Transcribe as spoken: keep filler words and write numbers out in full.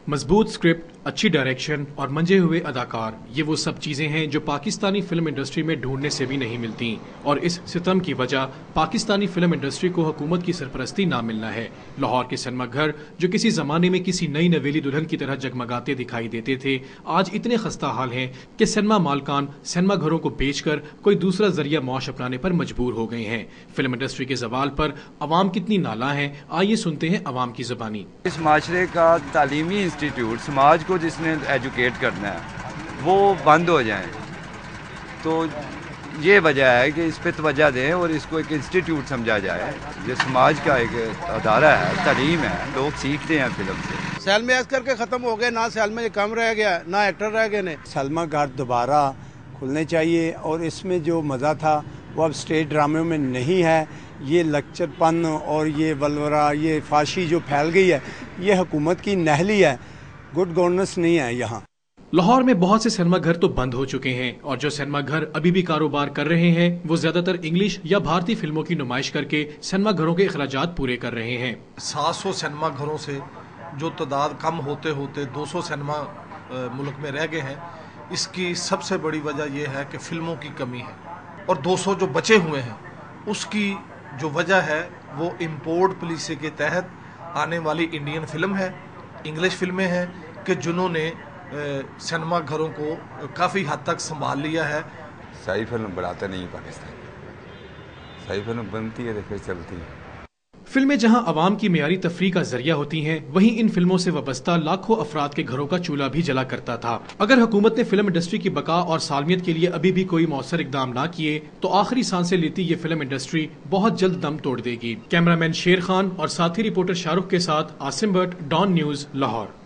मजबूत स्क्रिप्ट, अच्छी डायरेक्शन और मंजे हुए अदाकार, ये वो सब चीजें हैं जो पाकिस्तानी फिल्म इंडस्ट्री में ढूंढने से भी नहीं मिलती। और इस सितम की वजह पाकिस्तानी फिल्म इंडस्ट्री को हुकूमत की सरपरस्ती ना मिलना है। लाहौर के सिनेमा घर जो किसी जमाने में किसी नई नवेली दुल्हन की तरह जगमगाते दिखाई देते थे, आज इतने खस्ता हाल हैं कि सिनेमा मालकान सिनेमा घरों को बेचकर कोई दूसरा जरिया मौश अपनाने पर मजबूर हो गए हैं। फिल्म इंडस्ट्री के जवाल पर अवाम कितनी नाला है, आइए सुनते हैं अवाम की जुबानी। इस माशरे का तालीमी इंस्टीट्यूट समाज को जिसने एजुकेट करना है वो बंद हो जाए, तो ये वजह है कि इस पे तवज्जो दें और इसको एक इंस्टीट्यूट समझा जाए। ये समाज का एक अदारा है, तालीम है, लोग सीखते हैं फिल्म से। सैलमे अस्कर के ख़त्म हो गए, ना सैलमे कम रह गया, ना एक्टर रह गए ने। सलमा घर दोबारा खुलने चाहिए और इसमें जो मज़ा था वो अब स्टेज ड्रामे में नहीं है। ये लक्चरपन और ये वलवरा, ये फाशी जो फैल गई है, ये हुकूमत की नहली है, गुड गवर्नेंस नहीं है यहाँ। लाहौर में बहुत से सिनेमा घर तो बंद हो चुके हैं और जो सिनेमा घर अभी भी कारोबार कर रहे हैं वो ज्यादातर इंग्लिश या भारतीय फिल्मों की नुमाइश करके सिनेमा घरों के अखराजात पूरे कर रहे हैं। सात सौ सिनेमा घरों से जो तादाद कम होते होते दो सौ सिनेमा मुल्क में रह गए हैं, इसकी सबसे बड़ी वजह यह है कि फिल्मों की कमी है। और दो सौ जो बचे हुए हैं उसकी जो वजह है वो इम्पोर्ट पॉलिसी के तहत आने वाली इंडियन फिल्म है, इंग्लिश फिल्में हैं कि जिन्होंने सिनेमा घरों को काफ़ी हद तक संभाल लिया है। सही फिल्म बनाते नहीं पाकिस्तान, सही फिल्म बनती है तो फिर चलती है। फिल्में जहां अवाम की मेयारी तफरीह का जरिया होती हैं, वहीं इन फिल्मों से वाबस्ता लाखों अफराद के घरों का चूल्हा भी जला करता था। अगर हुकूमत ने फिल्म इंडस्ट्री की बका और सालमियत के लिए अभी भी कोई मौसर इकदाम ना किए तो आखिरी सांसें लेती ये फिल्म इंडस्ट्री बहुत जल्द दम तोड़ देगी। कैमरामैन शेर खान और साथी रिपोर्टर शाहरुख के साथ आसिम भट्ट, डॉन न्यूज, लाहौर।